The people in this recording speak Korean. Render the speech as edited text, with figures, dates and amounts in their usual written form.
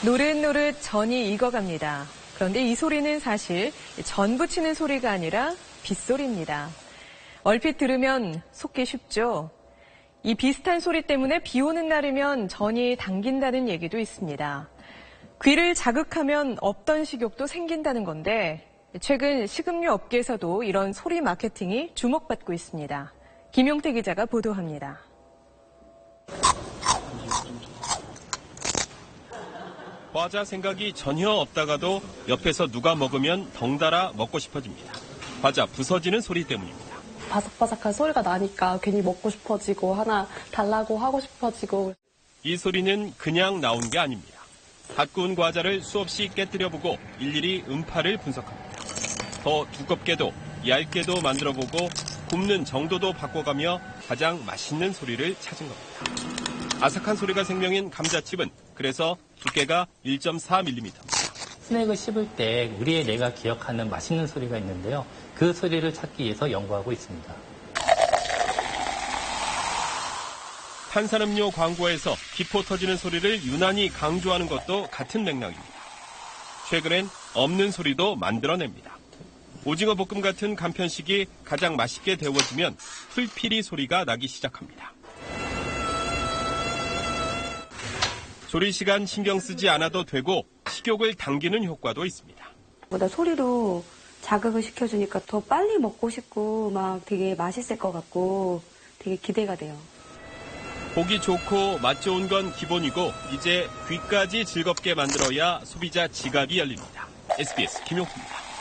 노릇노릇 전이 익어갑니다. 그런데 이 소리는 사실 전 부치는 소리가 아니라 빗소리입니다. 얼핏 들으면 속기 쉽죠. 이 비슷한 소리 때문에 비 오는 날이면 전이 당긴다는 얘기도 있습니다. 귀를 자극하면 없던 식욕도 생긴다는 건데 최근 식음료 업계에서도 이런 소리 마케팅이 주목받고 있습니다. 김용태 기자가 보도합니다. 과자 생각이 전혀 없다가도 옆에서 누가 먹으면 덩달아 먹고 싶어집니다. 과자 부서지는 소리 때문입니다. 바삭바삭한 소리가 나니까 괜히 먹고 싶어지고 하나 달라고 하고 싶어지고. 이 소리는 그냥 나온 게 아닙니다. 갓 구운 과자를 수없이 깨뜨려보고 일일이 음파를 분석합니다. 더 두껍게도 얇게도 만들어보고 굽는 정도도 바꿔가며 가장 맛있는 소리를 찾은 겁니다. 아삭한 소리가 생명인 감자칩은 그래서 두께가 1.4mm입니다. 스낵을 씹을 때 우리의 뇌가 기억하는 맛있는 소리가 있는데요. 그 소리를 찾기 위해서 연구하고 있습니다. 탄산음료 광고에서 기포 터지는 소리를 유난히 강조하는 것도 같은 맥락입니다. 최근엔 없는 소리도 만들어냅니다. 오징어 볶음 같은 간편식이 가장 맛있게 데워지면 풀피리 소리가 나기 시작합니다. 조리 시간 신경 쓰지 않아도 되고 식욕을 당기는 효과도 있습니다. 보다 소리로 자극을 시켜주니까 더 빨리 먹고 싶고 막 되게 맛있을 것 같고 되게 기대가 돼요. 보기 좋고 맛 좋은 건 기본이고 이제 귀까지 즐겁게 만들어야 소비자 지갑이 열립니다. SBS 김용태입니다.